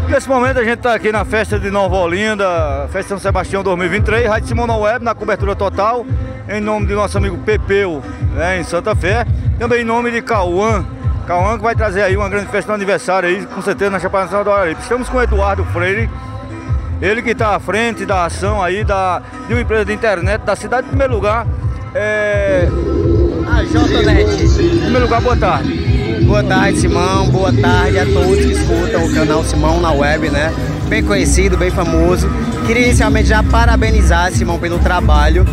Nesse momento a gente está aqui na festa de Nova Olinda, Festa São Sebastião 2023, Rádio Simão na Web, na cobertura total, em nome de nosso amigo Pepeu, né, em Santa Fé, também em nome de Cauã, que vai trazer aí uma grande festa de aniversário aí, com certeza na Chapada Nacional do Araripe. Estamos com o Eduardo Freire, ele que está à frente da ação aí de uma empresa de internet da cidade. Em primeiro lugar, a JNet. Em primeiro lugar, boa tarde. Boa tarde, Simão. Boa tarde a todos que escutam o canal Simão na Web, né? Bem conhecido, bem famoso. Queria inicialmente já parabenizar, Simão, pelo trabalho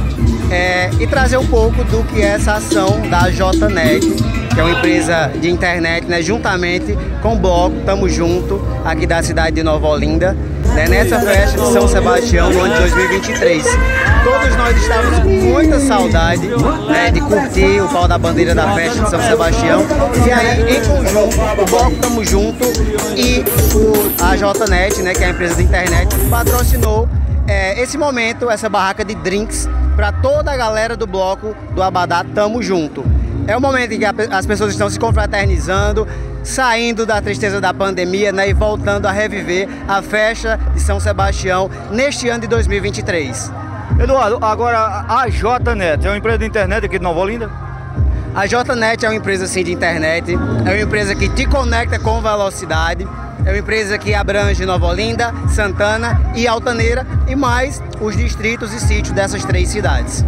e trazer um pouco do que é essa ação da JNet, que é uma empresa de internet, né? Juntamente com o Bloco Tamo Junto, aqui da cidade de Nova Olinda, né? Nessa festa de São Sebastião no ano de 2023. Todos nós estávamos com muita saudade, né, de curtir o pau da bandeira da festa de São Sebastião. E aí, em conjunto, o Bloco Tamo Junto e a JNet, né, que é a empresa de internet, patrocinou esse momento, essa barraca de drinks para toda a galera do bloco do Abadá Tamo Junto. É o momento em que as pessoas estão se confraternizando, saindo da tristeza da pandemia, né, e voltando a reviver a festa de São Sebastião neste ano de 2023. Eduardo, agora a JNet é uma empresa de internet aqui de Nova Olinda? A JNet é uma empresa sim de internet, é uma empresa que te conecta com velocidade, é uma empresa que abrange Nova Olinda, Santana e Altaneira e mais os distritos e sítios dessas três cidades.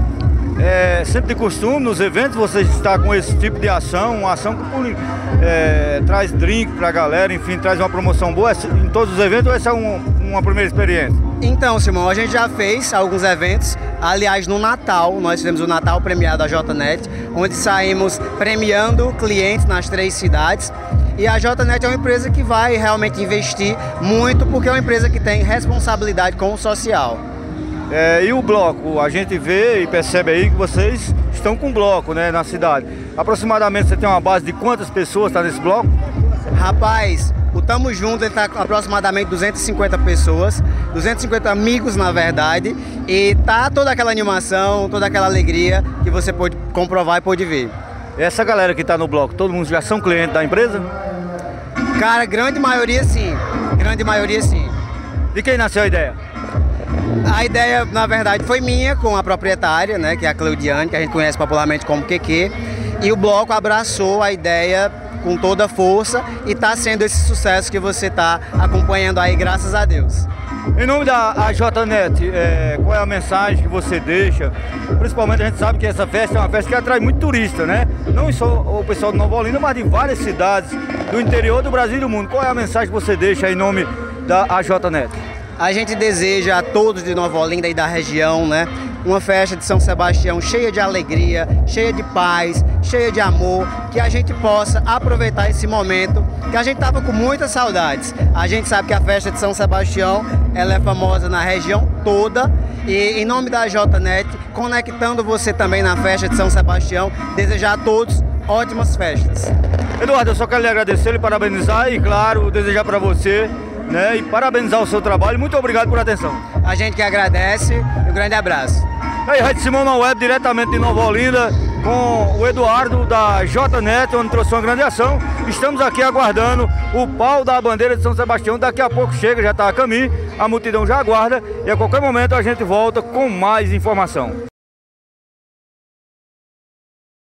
É sempre de costume, nos eventos, você está com esse tipo de ação, uma ação que traz drink pra galera, enfim, traz uma promoção boa em todos os eventos, ou essa é uma primeira experiência? Então, Simão, a gente já fez alguns eventos, aliás, no Natal, nós fizemos o Natal premiado da JNet, onde saímos premiando clientes nas três cidades, e a JNet é uma empresa que vai realmente investir muito, porque é uma empresa que tem responsabilidade com o social. E o bloco, a gente vê e percebe aí que vocês estão com bloco, né, na cidade. Aproximadamente você tem uma base de quantas pessoas está nesse bloco? Rapaz, o Tamo Junto está com aproximadamente 250 pessoas, 250 amigos na verdade, e tá toda aquela animação, toda aquela alegria que você pode comprovar e pode ver. Essa galera que está no bloco, todo mundo já são clientes da empresa? Cara, grande maioria sim, grande maioria sim. De quem nasceu a ideia? A ideia, na verdade, foi minha com a proprietária, né, que é a Cleudiane, que a gente conhece popularmente como QQ, e o bloco abraçou a ideia com toda a força e está sendo esse sucesso que você está acompanhando aí, graças a Deus. Em nome da JNet, qual é a mensagem que você deixa? Principalmente a gente sabe que essa festa é uma festa que atrai muito turista, né? Não só o pessoal de Nova Olinda, mas de várias cidades do interior do Brasil e do mundo. Qual é a mensagem que você deixa em nome da JNet? A gente deseja a todos de Nova Olinda e da região, né, uma festa de São Sebastião cheia de alegria, cheia de paz, cheia de amor, que a gente possa aproveitar esse momento, que a gente tava com muitas saudades. A gente sabe que a festa de São Sebastião, ela é famosa na região toda, e em nome da JNet, conectando você também na festa de São Sebastião, desejar a todos ótimas festas. Eduardo, eu só quero lhe agradecer e parabenizar e, claro, desejar para você, né, e parabenizar o seu trabalho. Muito obrigado por atenção. A gente que agradece e um grande abraço. Aí, Rádio Simão na Web, diretamente de Nova Olinda, com o Eduardo da JNet, onde trouxe uma grande ação. Estamos aqui aguardando o pau da bandeira de São Sebastião. Daqui a pouco chega, já está a caminho, a multidão já aguarda e a qualquer momento a gente volta com mais informação.